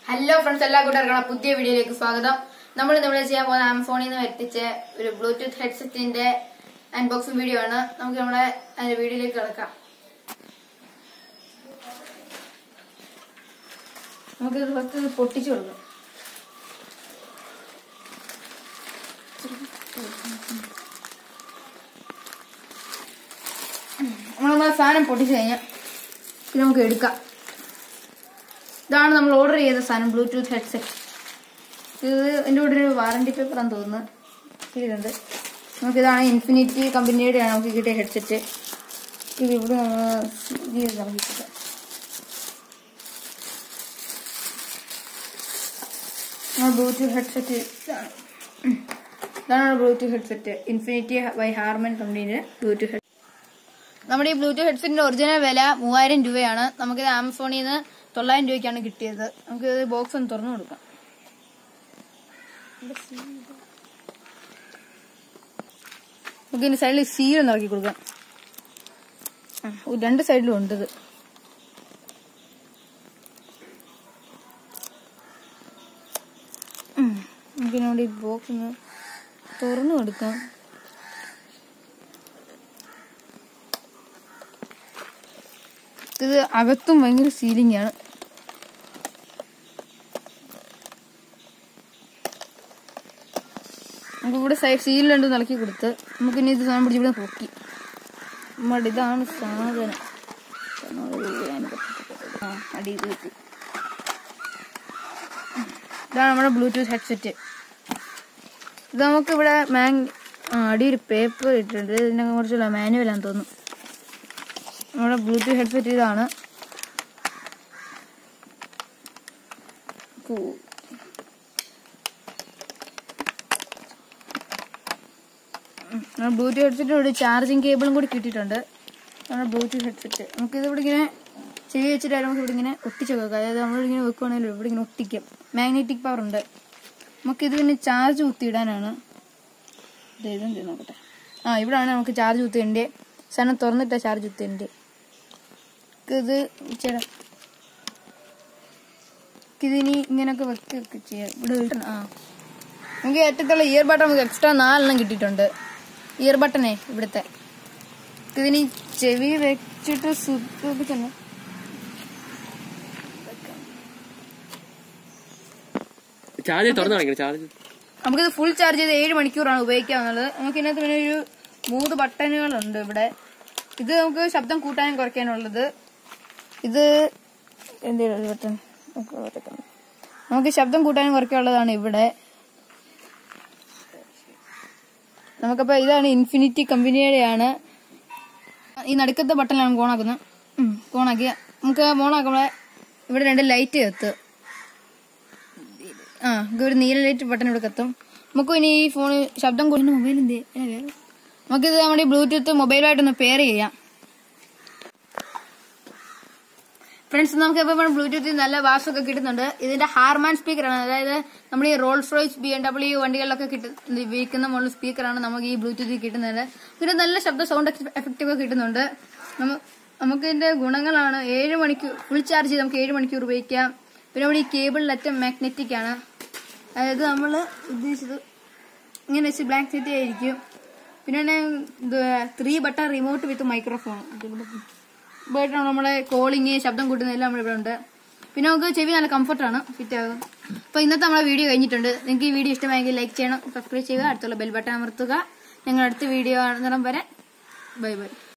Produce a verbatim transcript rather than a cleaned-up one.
Hello friends, എല്ലാ കൂട്ടുകാർക്കും പുതിയ വീഡിയോയിലേക്ക് സ്വാഗതം. നമ്മൾ നമ്മൾ ചെയ്യാൻ പോകുന്ന ആമസോണിൽ നിന്ന് വരുത്തിച്ച ഒരു ബ്ലൂടൂത്ത് ഹെഡ്സെറ്റിന്റെ അൺബോക്സിംഗ് വീഡിയോ ആണ്. നമുക്ക് നമ്മുടെ അതിന്റെ വീഡിയോയിലേക്ക് കിടക്കാം. നമുക്ക് ഇത് കുറച്ച് പൊട്ടിച്ചു കൊടുക്കാം. നമ്മൾ നമ്മളെ സാധനം പൊട്ടിച്ചു കഴിഞ്ഞാൽ ഇത് നമുക്ക് എടുക്കാം. ഇതാണ് നമ്മൾ ഓർഡർ ചെയ്ത സാധനം, ബ്ലൂടൂത്ത് ഹെഡ്സെറ്റ്. ഇത് എൻ്റെ കൂടെ ഒരു വാറണ്ടി പേപ്പർ ആണെന്ന് തോന്നുന്നു ഇതുണ്ട്. നമുക്കിതാണ് ഇൻഫിനിറ്റി കമ്പനിയുടെയാണ് നമുക്ക് കിട്ടിയ ഹെഡ്സെറ്റ്. ഇത് ഇവിടെ നമ്മൾ കിട്ടുക. ബ്ലൂടൂത്ത് ഹെഡ്സെറ്റ് ഇതാണ് ഇതാണ് Bluetooth headset, infinity by Harman കമ്പനിയുടെ ബ്ലൂടൂത്ത് ഹെഡ്. നമ്മുടെ ഈ ബ്ലൂടൂത്ത് ഹെഡ്സെറ്റിന്റെ ഒറിജിനൽ വില മൂവായിരം രൂപയാണ്. നമുക്കിത് ആമസോണിൽ നിന്ന് തൊള്ളായിരം രൂപയ്ക്കാണ് കിട്ടിയത്. നമുക്ക് ബോക്സ് ഒന്ന് തുറന്നു കൊടുക്കാം. നമുക്ക് ഇതിന്റെ സൈഡിൽ സീൽ ഒന്ന് ഇറക്കി കൊടുക്കാം. രണ്ട് സൈഡിലും ഉണ്ട് ഇത്. നമുക്ക് നമ്മുടെ ഈ ബോക്സ് ഒന്ന് തുറന്നു കൊടുക്കാം. ഇത് അകത്തും ഭയങ്കര സീലിംഗ് ആണ്. നമുക്ക് ഇവിടെ സീൽ രണ്ട് നിലക്കി കൊടുത്ത് നമുക്ക് ഇനി ഇത് സാധനം പിടിച്ച് ഇവിടെ പൊക്കി. നമ്മുടെ ഇതാണ് സാധനം. ആ അടി വെച്ച് ഇതാണ് നമ്മുടെ ബ്ലൂടൂത്ത് ഹെഡ്സെറ്റ്. ഇത് നമുക്ക് ഇവിടെ മാങ് അടിയൊരു പേപ്പർ ഇട്ടിട്ടുണ്ട്. ഇതിനെ കുറിച്ചുള്ള മാനുവലാന്ന് തോന്നുന്നു. നമ്മുടെ ബ്ലൂടൂത്ത് ഹെഡ്സെറ്റ് ഇതാണ്. ബ്ലൂടൂത്ത് ഹെഡ്സെറ്റിന് ഒരു ചാർജിങ് കേബിളും കൂടി കിട്ടിയിട്ടുണ്ട്. നമ്മുടെ ബ്ലൂടൂത്ത് ഹെഡ്സെറ്റ് നമുക്ക് ഇത് ഇവിടെ ഇങ്ങനെ ചെവി വെച്ചിട്ട് നമുക്ക് ഇവിടെ ഇങ്ങനെ ഒട്ടിച്ച് വെക്കാം. അതായത് നമ്മളിങ്ങനെ വെക്കുകയാണെങ്കിലും ഇവിടെ ഇങ്ങനെ ഒട്ടിക്കാം. മാഗ്നറ്റിക് പവർ ഉണ്ട്. നമുക്കിത് പിന്നെ ചാർജ് കുത്തിയിടാനാണ്. ഇതെന്ത് നോക്കട്ടെ. ആ ഇവിടെയാണ് നമുക്ക് ചാർജ് കുത്തിയിടേണ്ടത്. സാധനം തുറന്നിട്ടാ ചാർജ് കുത്തിയിടേണ്ടത്. ഇത് ചേട്ടാ ഇതിനി ഇങ്ങനെയൊക്കെ വെക്കൊക്കെ ചെയ്യാം. ഇവിടെ ആ നമുക്ക് ഏറ്റത്തുള്ള ഇയർ ബട്ടൺ നമുക്ക് എക്സ്ട്രാ നാലെണ്ണം കിട്ടിയിട്ടുണ്ട്. ഇയർ ബട്ടണേ ഇവിടുത്തെ ഇതിനി ചെവി വെച്ചിട്ട് സുഖമൊക്കെ തന്നെ നമുക്കിത് ഫുൾ ചാർജ് ചെയ്ത് ഏഴ് മണിക്കൂറാണ് ഉപയോഗിക്കാവുന്നത്. നമുക്ക് ഇതിനകത്ത് പിന്നെ ഒരു മൂന്ന് ബട്ടണുകളുണ്ട് ഇവിടെ. ഇത് നമുക്ക് ശബ്ദം കൂട്ടാനും കുറയ്ക്കാനുള്ളത്. ഇത് എന്തെങ്കിലും ബട്ടൺ നമുക്ക് ശബ്ദം കൂട്ടാനും കുറയ്ക്കാനുള്ളതാണ് ഇവിടെ. നമുക്കപ്പോ ഇതാണ് ഇൻഫിനിറ്റി കമ്പനിയുടെയാണ്. ഈ നടുക്കത്തെ ബട്ടണിലാണ് നമുക്ക് ഓണാക്കുന്നത്. ഓണാക്കി നമുക്ക് ഓണാക്കുമ്പോൾ ഇവിടെ രണ്ട് ലൈറ്റ് കത്ത്. ആ നമുക്ക് ഒരു നീല ലൈറ്റ് ബട്ടൺ ഇവിടെ കത്തും. നമുക്ക് ഇനി ഈ ഫോണ് ശബ്ദം കൂട്ടുന്ന മൊബൈലിന്റെ നമുക്കിത് നമ്മുടെ ഈ ബ്ലൂടൂത്ത് മൊബൈലുമായിട്ടൊന്ന് പെയർ ചെയ്യാം. ഫ്രണ്ട്സ്, നമുക്ക് ഇപ്പോൾ ബ്ലൂടൂത്തിൽ നല്ല ബാസൊക്കെ കിട്ടുന്നുണ്ട്. ഇതിന്റെ ഹാർമാൻ സ്പീക്കറാണ്. അതായത് നമ്മൾ ഈ Rolls Royce B M W വണ്ടികളിലൊക്കെ കിട്ടുന്ന ഉപയോഗിക്കുന്ന മോഡൽ സ്പീക്കറാണ് നമുക്ക് ഈ ബ്ലൂടൂത്തിൽ കിട്ടുന്നത്. ഇതിന് നല്ല ശബ്ദ സൗണ്ട് എഫക്റ്റീവ് കിട്ടുന്നുണ്ട്. നമുക്ക് ഇതിന്റെ ഗുണങ്ങളാണ് ഏഴ് മണിക്കൂർ ഫുൾ ചാർജ് ചെയ്ത് നമുക്ക് ഏഴ് മണിക്കൂർ ഉപയോഗിക്കാം. പിന്നെ ഇവിടെ ഈ കേബിളിലറ്റം മാഗ്നറ്റിക് ആണ്. അതായത് നമ്മൾ ഉദ്ദേശിച്ചത് ഇങ്ങനെ വെച്ച് ബ്ലാക്ക് സെറ്റ് ആയിരിക്കും. പിന്നെ ഇത് three button remote with microphone ഇതായിട്ടാണ് നമ്മളെ കോളിങ് ശബ്ദം കൂട്ടുന്നതെല്ലാം നമ്മളിവിടെ ഉണ്ട്. പിന്നെ നമുക്ക് ചെവി നല്ല കംഫർട്ടാണ്, ഫിറ്റ് ആകും. അപ്പോൾ ഇന്നത്തെ നമ്മളെ വീഡിയോ കഴിഞ്ഞിട്ടുണ്ട്. നിങ്ങൾക്ക് ഈ വീഡിയോ ഇഷ്ടമായെങ്കിൽ ലൈക്ക് ചെയ്യണം, സബ്സ്ക്രൈബ് ചെയ്യുക, അടുത്തുള്ള ബെൽ ബട്ടൺ അമർത്തുക. ഞങ്ങൾ അടുത്ത വീഡിയോ കാണുന്നിടം വരെ ബൈ ബൈ.